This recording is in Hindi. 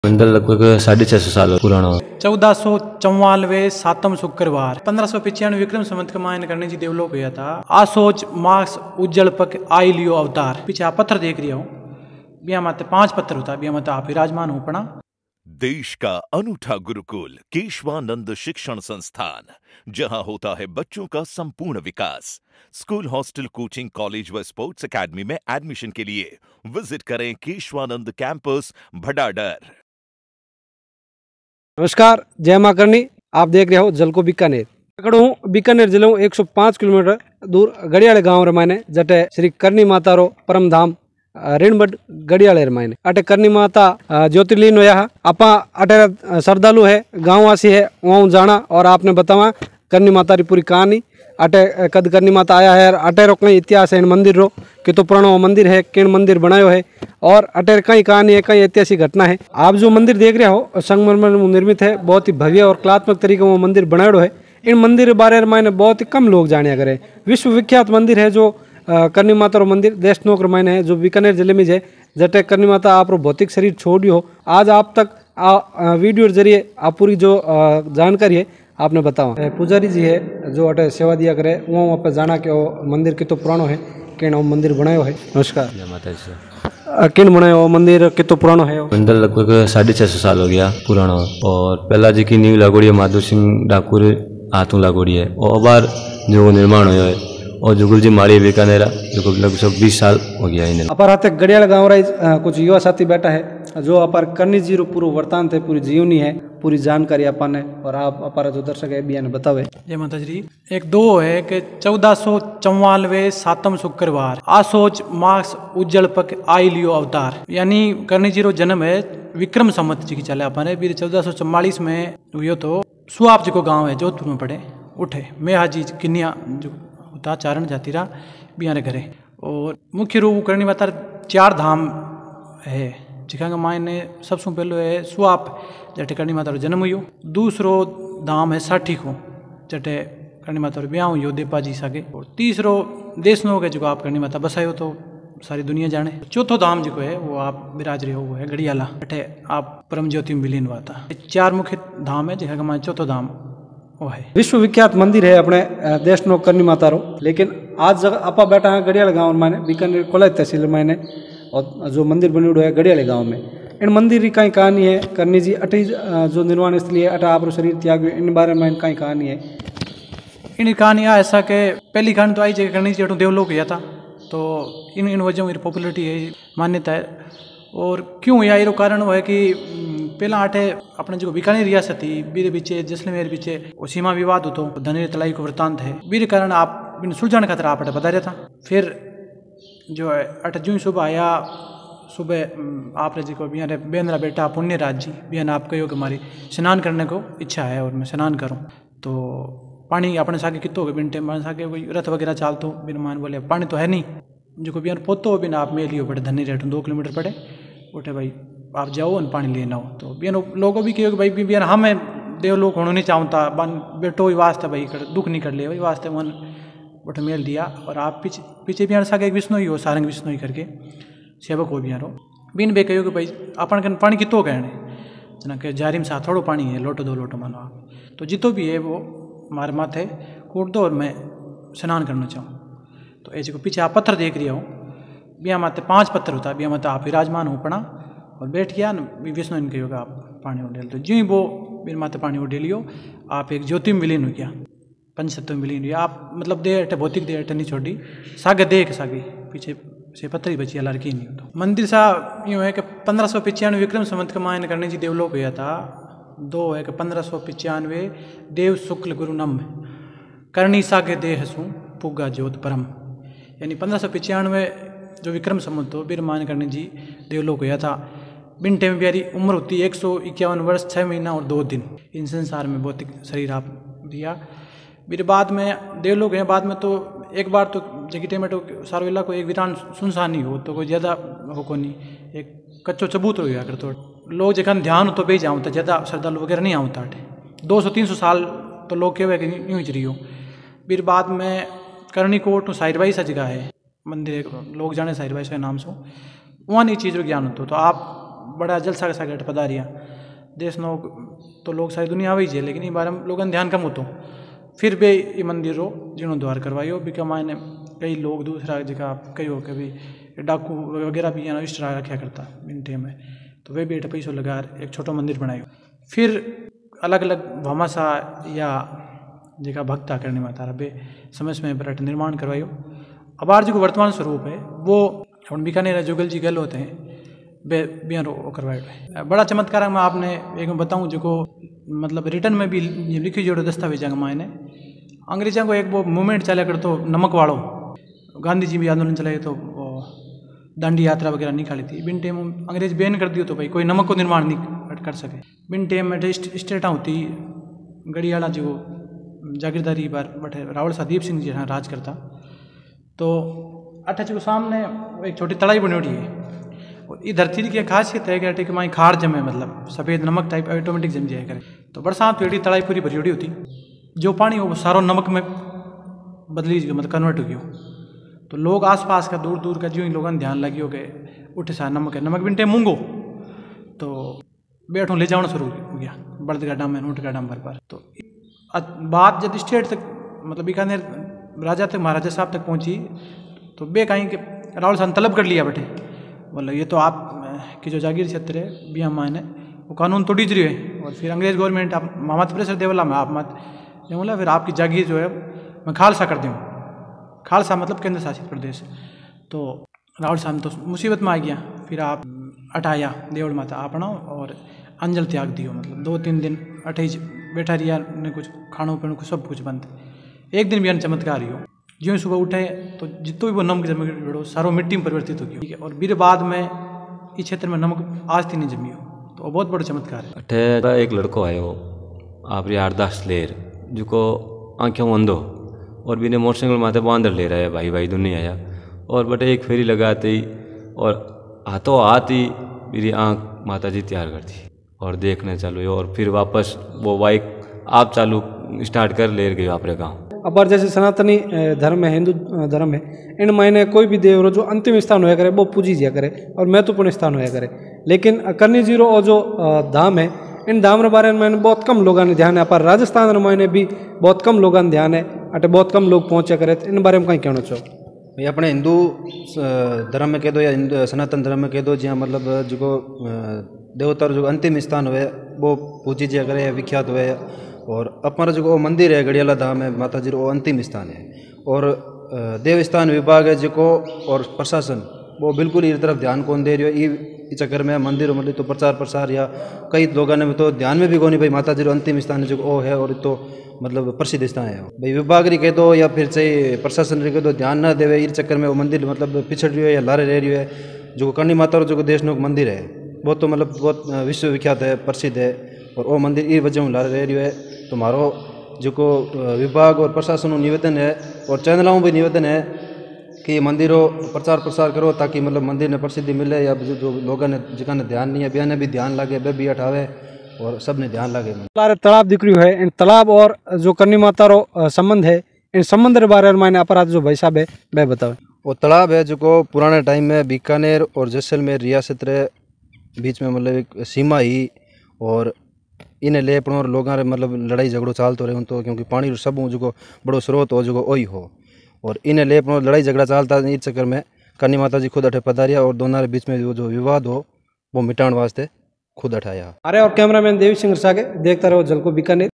मंदिर लगभग 650 साल पुराना हो। 1494 सातम शुक्रवार 1595 विक्रम संवत के मायने करने जी देवलोक हुआ था। आसोच मास उज्जवल पक आई लियो अवतार। पीछे आप पत्थर देख रही हो, बिया माते 5 पत्थर होता, बिया माते आप विराजमान हो पड़ा। देश का अनूठा गुरुकुल केशवानंद शिक्षण संस्थान, जहां होता है बच्चों का संपूर्ण विकास। स्कूल, हॉस्टल, कोचिंग, कॉलेज व स्पोर्ट्स एकेडमी में एडमिशन के लिए विजिट करें केशवानंद कैंपस भडाडर। नमस्कार, जय मां करनी। आप देख रहे हो जल को बीकानेर। खड़ो हूँ बीकानेर जिले में 105 किलोमीटर दूर गड़ियाले गांव रे मायने जटे श्री करनी माता रो परम धाम ऋणबड गड़ियाले रे मायने अटे करनी माता ज्योतिर्लीन होया है। आपा अटे श्रद्धालु है, गांववासी है, वहाँ जाना और आपने बतावा करनी माता री पूरी कहानी। अटे कद करनी माता आया है, अटे रो कई इतिहास है इन मंदिर रो कि तो पुरानो मंदिर है, किन मंदिर बनायो है और अटे कई कहानी है, कई ऐतिहासिक घटना है। आप जो मंदिर देख रहे हो संगमरमर में निर्मित है, बहुत ही भव्य और कलात्मक तरीके में मंदिर बनायो है। इन मंदिर के बारे में बहुत ही कम लोग जानिया करे। विश्व विख्यात मंदिर है जो करनी माता रो मंदिर देशनोक मायने है, जो बीकानेर जिले में है। जटे करनी माता आप भौतिक शरीर छोड़ियो, आज आप तक वीडियो के जरिए आप पूरी जो जानकारी है आपने बताओ। पुजारी जी है जो अटे सेवा दिया करे, वहाँ पे जाना कि मंदिर कितो पुरानो है, किन मंदिर बनायो है। नमस्कार। जय माता जी। किन बनायो मंदिर, कितो पुरानो है? मंदिर लगभग 650 साल हो गया पुराना, और पहला जी की नींव लागोड़ी है माधो सिंह डाकुर हाथों लागोड़ी है, और बार जो निर्माण हुआ है और जुगुल जी माड़ी बीकानेर जो लगभग 20 साल हो गया इन्हें। अपर हाथे गड़ियाल गाँव रे कुछ युवा साथी बैठा है जो अपर करनी जी रो पूरा वृतांत है, पूरी जीवनी है, पूरी जानकारी अपन और आप अपारा जो दर्शक है बियान बतावे। जय माता जी। एक दो है कि 1494 सातम शुक्रवार आसोच मास उज्जवल पक आई लियो अवतार, यानी करनी जी रो जन्म है विक्रम संवत जी की चले अपन 1444 में हुई। तो सुआप जी को गाँव है जोधपुर में पड़े उठे मैं हाजी किन्या जो होता चारण जाती रहा बियाने घरे। और मुख्य रूप करनी माता 4 धाम है जिका मायने सबसे पहले है सुआप जटे करनी माता रो जन्म हुई। दूसरो धाम है साठी को जटे करनी माता रो ब्याह हुई देपा जी सागे। और तीसरो देशनोक है जो आप करनी माता बसायो तो सारी दुनिया जाने। चौथो धाम जो है वो आप विराज रहे हो वो है गड़ियाला, अटे आप परम ज्योति में विलीन हुआ था। 4 मुख्य धाम है जिका मायने चौथो धाम वो है। विश्व विख्यात मंदिर है अपने देशनोक करनी माता रो। लेकिन आज जगह आपा बैठा है गड़ियाल गाँव मायने बीकानेर कोलाई तहसील मायने, और जो मंदिर बनी है गड़ियाले गाँव में। इन मंदिर की कई कहानी है। करनी जी अटे जो निर्वाण स्थली है, अटा आप शरीर त्याग, इन बारे में कई कहानी है। इन कहानी ऐसा कि पहली कहानी तो आई जगह करनी जी देवलोक गया था, तो इन वजह मेरी पॉपुलरिटी है, मान्यता है। और क्यों या ये कारण वो है कि पहला आटे अपने जो बीकानेर रियासत थी बीरे पीछे जैसलमेर पीछे वो सीमा विवाद हो तो धनेर तलाई को वृतांत है, बीरे कारण आप सुलझाने खातर आप अटे बता रहा था। फिर जो है अट जूँ सुबह आया, सुबह आपने जी को बिहान बेंद्रा बेटा पुण्य राज जी बिहान आप कहो कि हमारी स्नान करने को इच्छा है और मैं स्नान करूं। तो पानी अपने सागे कितो हो बिन टेम सागे कोई रथ वगैरह चालतो बिन मान बोले पानी तो है नहीं जो को बिहान पोतो बिन आप मेल लियो बड़े धनी रेट 2 किलोमीटर पड़े उठे भाई आप जाओ और पानी लेना हो। तो बिहान लोगों भी कहो कि भाई बिहान हमें देवलोक होना नहीं चाहता बेटो ही वास्ते भाई दुख नहीं कर ले वही वास्ते मन उठे मेल दिया। और आप पीछे बिहान सागे एक विष्णु ही हो सारंग विष्णु ही करके सेवक हो बिहारो बिन बे कहो कि भाई अपन कन पानी कितो कहने जना के जारी में साथ थोड़ो पानी है लोटो 2 लोटो मानो आप, तो जितो भी है वो मारे माथे कूट दो और मैं स्नान करना चाहूँ। तो ऐसे को पीछे आप पत्थर देख रही हो, बिया माते 5 पत्थर होता, बिया माते आप विराजमान हो पड़ा और बैठ गया न विष्णु इनके होगा आप पानी उडेल। तो ज्यों ही वो बिन माते पानी उडेलियो आप एक ज्योति में विलीन हो गया, पंचतत्व में विलीन हुआ आप, मतलब देह अटे भौतिक देह अटे नहीं छोड़ी सागे देह के सागे पीछे से पत्थर ही बची लड़की नहीं हो। तो मंदिर सा यूँ है कि 1595 विक्रम संवत के मायने करने जी देवलोक हुआ था। 2 है कि 1595 देव शुक्ल गुरु नम करनी सागे देह सु पुगा ज्योत परम, यानी 1595 जो विक्रम संवत हो बीर मान करने जी देवलोक हुआ था। बिन टेम प्यारी उम्र होती 151 वर्ष 6 महीना और 2 दिन इन संसार में भौतिक शरीर आप दिया। फिर बाद में देवलोक हैं, बाद में तो एक बार तो जगी टेमेटो सारोला को एक वीरान सुनसान ही हो तो कोई ज़्यादा हो को नहीं, एक कच्चो चबूतर हो अगर तो लोग जखन ध्यान हो तो बे जाऊँ तो ज़्यादा श्रद्धालु वगैरह नहीं आऊँ ताटे 200-300 साल तो लोग कहे कि यूँ ही रही हो। फिर बाद में करनी कोट साहिरबाई सा जगह है मंदिर लोग जाने साहिरबाई के नाम से वहाँ नहीं चीज़ ज्ञान होता तो आप बड़ा जलसा का सागट पधारिया देश नो तो लोग सारी दुनिया आवी है, लेकिन इ बारे में लोगन ध्यान कम होतो। फिर भी ये मंदिर रो जीर्णोद्वार करवायो बिका मायने कई लोग दूसरा जगह कई हो के भी डाकू वगैरह भी यहाँ इस तरह रखा करता मिनटे में, तो वे भी एट पैसों लगा एक छोटो मंदिर बनायो। फिर अलग अलग भामाशा या जगह भक्ता करने में तारा बे समय समय पर निर्माण करवायो। अब आज जो वर्तमान स्वरूप है वो हम बीकानेर जुगल जी गल होते हैं बे बिया रो करवायो। बड़ा चमत्कार मैं आपने एक में बताऊँ जो मतलब रिटर्न में भी लिखी जोड़ो दस्तावेज मायने अंग्रेजों को एक वो मूवमेंट चला कर तो नमक वाड़ो, गांधी जी भी आंदोलन चलाए तो दांडी यात्रा वगैरह निकाली थी। बिन टाइम अंग्रेज बैन कर दियो तो भाई कोई नमक को निर्माण नहीं कर सके। बिन टाइम में स्टेटा होती गढ़ियाला जो जागीरदारी बार बटे रावल सादीप सिंह जी हाँ राज करता, तो अट्ठाची को सामने एक छोटी तड़ाई बनी हुई है। ये धरती की खासियत है कि कि माई खार जमे मतलब सफ़ेद नमक टाइप ऑटोमेटिक जम जाए करे, तो बरसात तो एडी तड़ाई पूरी भरी होती जो पानी वो सारो नमक में बदली मतलब कन्वर्ट हो गयो। तो लोग आसपास का दूर दूर का जो ही लोगों ध्यान लगियो के उठे सा नमक है, नमक बिनटे मूंगो तो बैठो ले जाना शुरू हो गया बड़द गाडा में ऊँट गाडा पर। तो बात जब स्टेट तक मतलब बीकानेर राजा तक महाराजा साहब तक पहुंची तो बे कहीं के राहुल सन तलब कर लिया बैठे, बोला ये तो आप की जो जागीर क्षेत्र है बिया मायने वो कानून तोड़ी रही है। और फिर अंग्रेज गवर्नमेंट आप मामत प्रेशर दे बोला मैं आप मत जो बोला फिर आपकी जागीर जो है मैं खालसा कर दूँ। खालसा मतलब केंद्र शासित प्रदेश। तो राहुल साहब तो मुसीबत में आ गया, फिर आप अटाया देवड़ माता आपना और अंजल त्याग दियो, मतलब 2-3 दिन अठे बैठा रिया ने कुछ खानों पीनों को सब कुछ बंद। एक दिन भी चमत्कार हो जो सुबह उठे तो जितो भी वो नमक जमे बेड़ो सारो मिट्टी में परिवर्तित हो गया और फिर बाद में इस क्षेत्र में नमक आज थी नहीं जमी हो, तो बहुत बड़ा चमत्कार है। अठे एक लड़को आयो आप आरदास लेर जो आँखों अंधो और बिने मोटरसाइकिल माथे बांधर ले रहा है भाई भाई दुनिया आया और बटे एक फेरी लगाते ही और हाथों हाथ ही मेरी आँख माता जी तैयार कर दी और देखने चालू और फिर वापस वो बाइक आप चालू स्टार्ट कर ले गए अपने गाँव। अपर जैसे सनातनी धर्म है, हिंदू धर्म है, इन मायने कोई भी देव जो अंतिम स्थान होया करे वो पूजी दिया करे और महत्वपूर्ण स्थान होया करे। लेकिन करनी जीरो और जो धाम है इन धाम के बारे में बहुत कम लोगों ने ध्यान है। पर राजस्थान मायने भी बहुत कम लोगों ने ध्यान है, अटे बहुत कम लोग पहुँचे करे। इन बारे में कहीं कहना चाहो भाई अपने हिंदू धर्म में कह दो या सनातन धर्म में कह दो जहाँ मतलब जो देवता जो अंतिम स्थान हुए वो पूजी दिया करे विख्यात हुए। और अपना जो मंदिर है गढ़ियाला धाम है माता जी वो अंतिम स्थान है। और देवस्थान विभाग है जो और प्रशासन वो बिल्कुल इस तरफ ध्यान कौन दे रही है। इस चक्कर में मंदिर मतलब तो प्रचार प्रसार या कई लोगों ने तो ध्यान में भी कौन भाई माता जी अंतिम स्थान जो वो है और तो मतलब प्रसिद्ध स्थान है भाई विभाग री कह दो या फिर से प्रशासन री कह दो ध्यान ना देवे। इस चक्कर में वो मंदिर मतलब पिछड़ रही है या लारे रह रही है। जो करनी माता जो देश नो मंदिर है वो तो मतलब बहुत विश्व विख्यात है प्रसिद्ध है और वो मंदिर इस वजह लारे रह रही है। तो हमारो जो विभाग और प्रशासन निवेदन है और चैनलों भी निवेदन है कि मंदिरों प्रचार प्रसार करो ताकि मतलब मंदिर ने प्रसिद्धि मिले या जो लोगों ने जिका ने ध्यान नहीं है बिया ने भी ध्यान लगे बे भी हटावे और सब ने ध्यान लगे। तालाब दिख रही है इन तालाब और जो करनी माता रो संबंध है इन संबंध के बारे में अपराध जो भाई साहब है वह बताओ। वो तालाब है जो पुराने टाइम में बीकानेर और जैसलमेर रियासत रे बीच में मतलब एक सीमा ही और इन्हें ले अपनों लोगों रे मतलब लड़ाई झगड़ो चालतो रहे तो क्योंकि पानी सब जो बड़ो स्रोत हो जो वही हो और इन्हें ले अपनों लड़ाई झगड़ा चालता इस चक्कर में करनी माता जी खुद अठे पधारिया और दोनों के बीच में जो विवाद हो वो मिटाने वास्ते खुद अठाया। अरे और कैमरामैन देवी सिंह सागे देखता रहो जलको बीकानेर।